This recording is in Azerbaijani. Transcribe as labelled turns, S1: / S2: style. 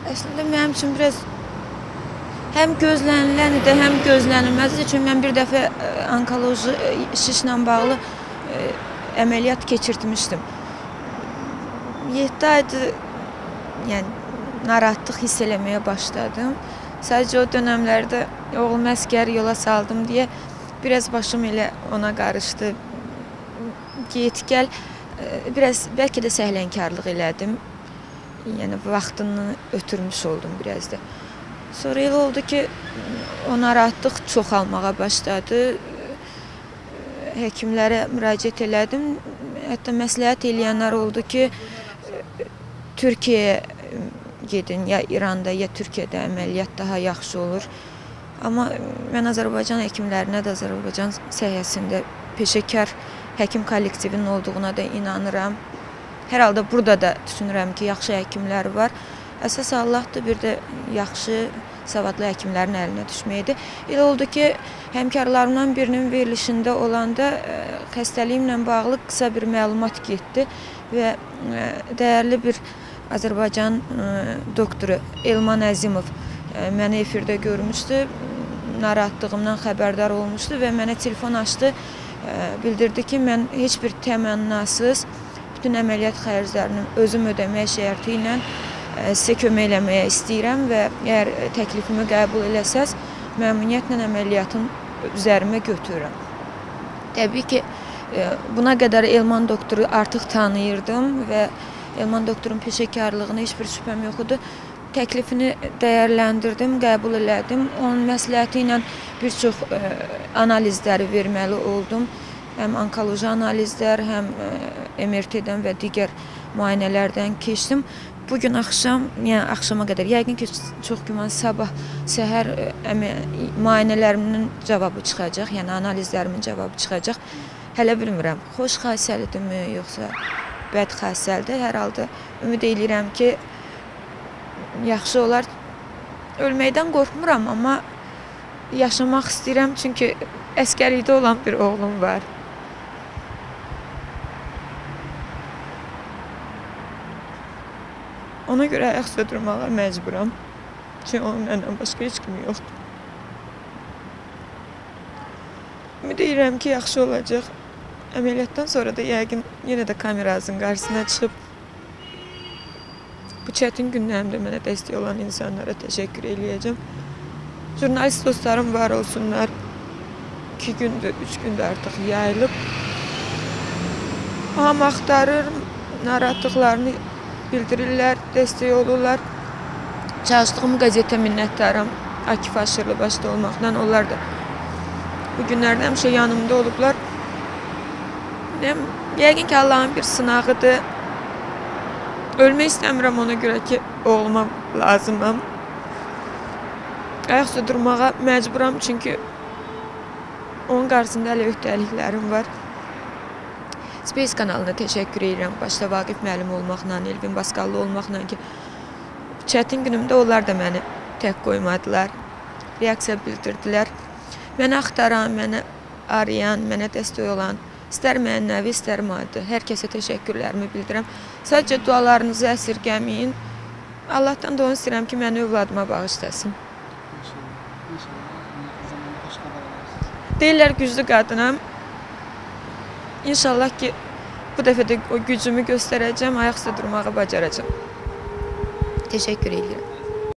S1: Əslində mənim üçün biraz həm gözlənilən idi, həm gözlənilməz idi. Çünki mən bir dəfə onkoloji şişlə bağlı əməliyyat keçirtmişdim. 7 aydır yəni narahatlıq hiss eləməyə başladım. Sadəcə o dönəmlərdə oğlumu əsgər yola saldım deyə biraz başım elə ona qarışdı. Get gəl, biraz bəlkə də səhlənkarlıq elədim. Yəni vaxtını ötürmüş oldum biraz da. Sonra elə oldu ki, o narahatlıq çoxalmağa başladı. Həkimlərə müraciət elədim. Hətta məsləhət eləyənlər oldu ki, Türkiyəyə gedin, ya İranda, ya Türkiyədə əməliyyat daha yaxşı olur. Amma mən Azərbaycan həkimlərinə də Azərbaycan səhiyəsində peşəkar həkim kollektivinin olduğuna da inanıram. Hər halda burada da düşünürəm ki, yaxşı həkimlər var. Əsas Allahdır, bir də yaxşı, savadlı həkimlərin əlinə düşməkdir. Elə oldu ki, həmkarlarımdan birinin verilişində olanda xəstəliyimlə bağlı qısa bir məlumat getdi və dəyərli bir Azərbaycan doktoru Elman Əzimov məni efirdə görmüşdü, narahatlığımdan xəbərdar olmuşdu və mənə telefon açdı, bildirdi ki, mən heç bir təmənnasız bütün əməliyyat xərclərini özüm ödəmək şərti ilə sizə kömək eləməyə istəyirəm və əgər təklifimi qəbul eləsəz, məmnuniyyətlə əməliyyatın üzərimə götürürəm. Təbii ki, buna qədər Elman doktoru artıq tanıyırdım və Elman doktorun peşəkarlığına heç bir şübhəm yox idi. Təklifini dəyərləndirdim, qəbul elədim. Onun məsləhəti ilə bir çox analizləri verməli oldum. Həm onkoloji analizlər, həm MRT-dən və digər müayinələrdən keçdim. Bugün axşam, yəni axşama qədər, yəqin ki, çox güman sabah səhər müayinələrimin cavabı çıxacaq, yəni analizlərimin cavabı çıxacaq. Hələ bilmirəm, xoş xassəlidirmi, yoxsa bəd xassəlidir. Hər halda ümid edirəm ki, yaxşı olar. Ölməkdən qorxmuram, amma yaşamaq istəyirəm, çünki əsgərlikdə olan bir oğlum var. Ona görə ayaq üstə durmağa məcburam. Çünki onun məndən başqa heç kimi yoxdur. Ümid edirəm ki, yaxşı olacaq. Əməliyyatdan sonra da yəqin yenə də kameranın qarşısına çıxıb bu çətin günlərimdə mənə dəstək olan insanlara təşəkkür eləyəcəm. Jurnalist dostlarım var olsunlar. 2 gündür, 3 gündür artıq yayılıb. Hamı axtarır, narahatlıqlarını bildirirlər, dəstək olurlar. Çalışdığım qəzetə minnətdaram. Akif Aşırlı başda olmaqla onlar da bu günlərdə həmişə yanımda olublar. Yəqin ki, Allahın bir sınağıdır. Ölmək istəmirəm ona görə ki, oğluma lazımam. Ayaq üstə durmağa məcburam, çünki onun qarşısında hələ öhdəliklərim var. Space kanalına təşəkkür edirəm. Başda Vaqif müəllim olmaqla, Elvin Basqallı olmaqla ki, çətin günümdə onlar da məni tək qoymadılar. Reaksiya bildirdilər. Məni axtaran, məni arayan, mənə dəstək olan, istər mənəvi, istər maddi, hər kəsə təşəkkürlərimi bildirəm. Sadəcə dualarınızı əsirgəməyin. Allahdan da onu istəyirəm ki, məni övladıma bağışlasın. Deyirlər, güclü qadınam. İnşallah ki, bu dəfə də o gücümü göstərəcəm, ayaq üstə durmağı bacaracam. Təşəkkür edirəm.